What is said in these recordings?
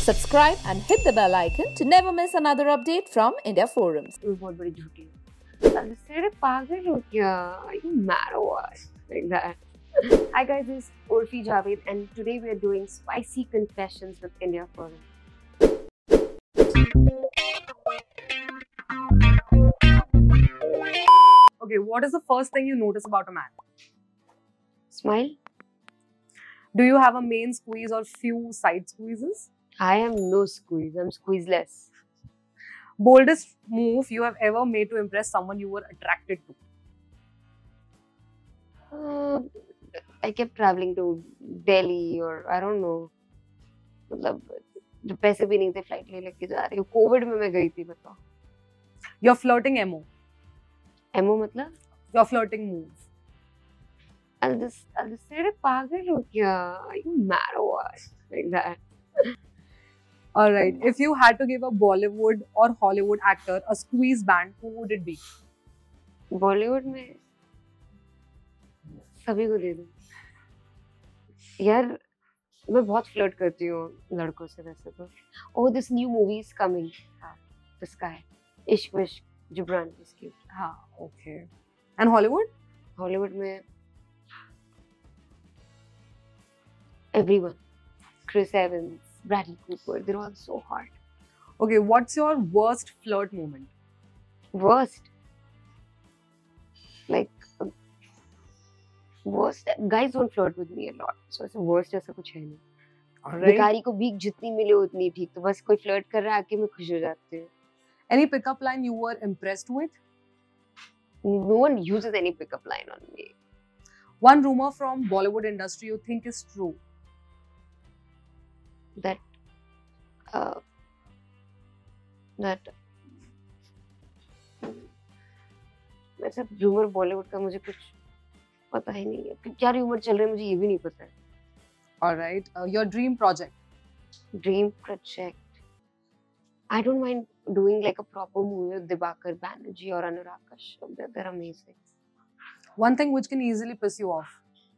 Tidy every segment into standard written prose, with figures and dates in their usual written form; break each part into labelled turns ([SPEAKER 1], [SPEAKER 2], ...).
[SPEAKER 1] Subscribe and hit the bell icon to never miss another update from India Forums.
[SPEAKER 2] मैं बहुत बड़ी झूठी हूँ। तेरे पागल हो क्या? Are you mad or what? Like that. Hi guys, this is Urfi Javed and today we are doing spicy confessions with India Forum.
[SPEAKER 3] Okay, what is the first thing you notice about a man?
[SPEAKER 2] Smile.
[SPEAKER 3] Do you have a main squeeze or few side squeezes?
[SPEAKER 2] I am no squeeze. I'm squeezeless.
[SPEAKER 3] Boldest move you have ever made to impress someone you were attracted to?
[SPEAKER 2] I kept traveling to Delhi or I don't know. मतलब जो पैसे भी नहीं थे flight ले लेके जा रही हूँ। कोविड में मैं गई थी बताओ।
[SPEAKER 3] Your flirting MO.
[SPEAKER 2] एमओ मतलब?
[SPEAKER 3] Your flirting move.
[SPEAKER 2] I'll just say पागल हो क्या? Are you mad or what? Like that.
[SPEAKER 3] Alright, if you had to give a Bollywood or Hollywood actor a squeeze band, who would it be?
[SPEAKER 2] Bollywood में सभी को दे दूँ। यार मैं बहुत फ्लर्ट करती हूँ लड़कों से वैसे तो। Oh, this new movie is coming. हाँ, किसका है? इश्क विश्क जिब्रान किसकी?
[SPEAKER 3] हाँ, okay. And Hollywood?
[SPEAKER 2] हॉलीवुड में everyone. Chris Evans, Bradley Cooper, they're all so hot.
[SPEAKER 3] Okay, what's your worst flirt moment?
[SPEAKER 2] Worst. Like worst. Guys don't flirt with me a lot. So ऐसा worst ऐसा कुछ है नहीं.
[SPEAKER 3] Alright.
[SPEAKER 2] भिखारी को भीख जितनी मिले उतनी ठीक. तो बस कोई flirt कर रहा है आके मैं खुश हो जाती हूँ.
[SPEAKER 3] Any pickup line you were impressed with?
[SPEAKER 2] No one uses any pickup line on me.
[SPEAKER 3] One rumor from Bollywood industry you think is true?
[SPEAKER 2] That वैसे रूमर बॉलीवुड का मुझे कुछ पता ही नहीं है. क्या रूमर चल रहा है मुझे ये भी नहीं पता है.
[SPEAKER 3] Alright, your dream project?
[SPEAKER 2] Dream project. I don't mind doing like a proper movie with Dibakar Banerjee or Anurag Kashyap. They're amazing.
[SPEAKER 3] One thing which can easily piss you off?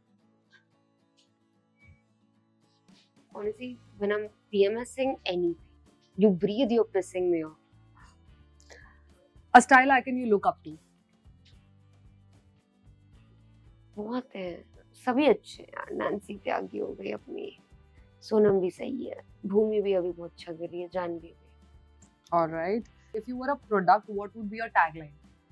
[SPEAKER 2] Honestly, when I'm PMSing anything, you breathe, you're pissing me off.
[SPEAKER 3] A style icon you look up to?
[SPEAKER 2] बहुत है, सभी अच्छे हैं यार. Nancy त्यागी हो गई अपनी, सोनम भी सही है, भूमि भी अभी बहुत अच्छा कर रही है, जानवी भी.
[SPEAKER 3] Alright. If you were a product, what would be your tagline?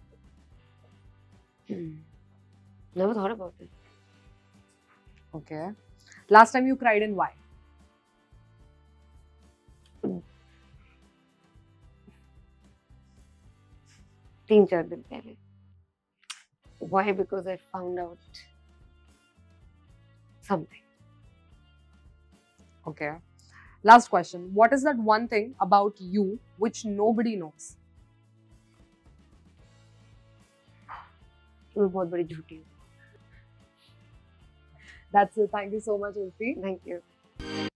[SPEAKER 2] Never thought about it.
[SPEAKER 3] Okay. Last time you cried and why?
[SPEAKER 2] तीन चार दिन पहले. Why? Because I found out something.
[SPEAKER 3] Okay. Last question. What is that one thing about you which nobody knows?
[SPEAKER 2] मैं बहुत बड़ी झूठी हूँ.
[SPEAKER 3] That's it. Thank you so much, Urfi.
[SPEAKER 2] Thank you.